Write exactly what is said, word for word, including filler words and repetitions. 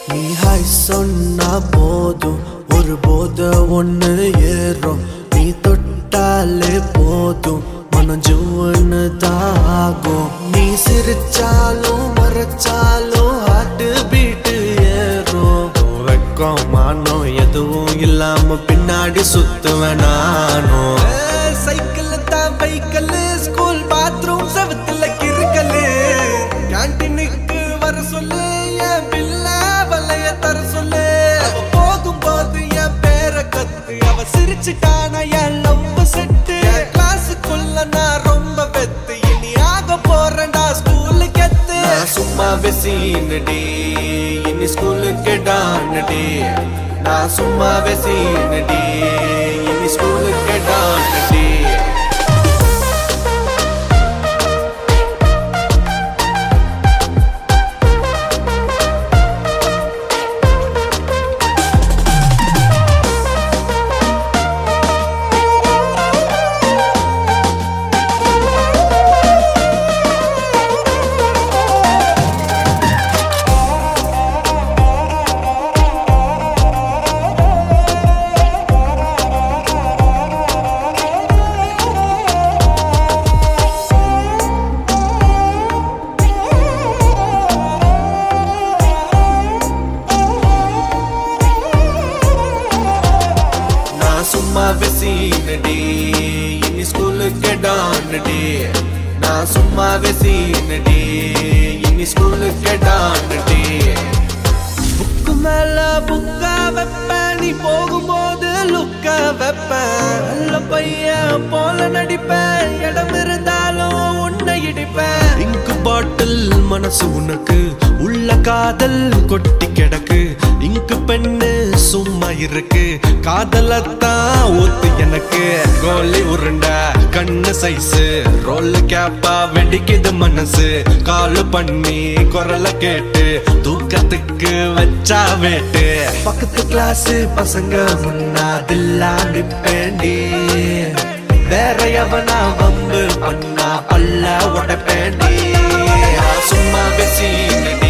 நீ ஹாய் சொன்னா போதும் ஒரு போத ஒண்ணு ஏறும் நீ தொட்டாலே போதும் மனம் ஜூன்னு தாகும் நீ சிரிச்சாலும் மறைச்சாலும் ஹார்ட் பீட் ஏறும் வெக்கம் மானம் எதுவும் இல்லாம பின்னாடி சுத்துவேன் நானும் சைக்கிள் தான் பைக்கல் ஸ்கூல் பாத்ரூம் செவத்துல கிறுக்கல் கேண்டீனுக்கு வர சொல்லு என் பில்ல வலைய தர சொல்லு போகும் போது என் பேரை கத்து அவ சிரிச்சுட்டான என் லவ் செட்டு கிளாஸுக்குள்ள நான் ரொம்ப வெத்து இனி ஆக போறேன்டா ஸ்கூலுக்கு எத்து சும்மா வெசீனடி இனி ஸ்கூலுக்கு டானடி நான் சும்மா வெசீனடி இனி ஸ்கூலுக்கு டானடி சும்மா வெசீனடி இனி ஸ்கூலுக்கு டானடி நான் சும்மா வெசீனடி இனி ஸ்கூலுக்கு டானடி புக்கு மேல புக்கா வைப்பேன் நீ போகும்போது லுக்கா வைப்பேன் நல்ல பையன் போல நடிப்பேன் இடம் இருந்தாலும் உன்னை இடிப்பேன் இங்கு பாட்டில் மனசு உனக்கு உள்ள காதல் கொட்டி கிடக்கு இங்கு பெண்ணு சும்மா இருக்கு காதலத்தான் ஊத்து எனக்கு கோலி உருண்டா கண்ணு சைஸு ரோல் கேப்பா வெடிக்குது மனசு காலு பண்ணி குரல கேட்டு தூக்கத்துக்கு வச்சா வேட்டு பக்கத்து கிளாஸ் பசங்க முன்னாதில்லா நிப்பேண்டி வேற எவனா வம்பு பண்ணா பல்ல உடப்பேண்டி சும்மா வெசீனடி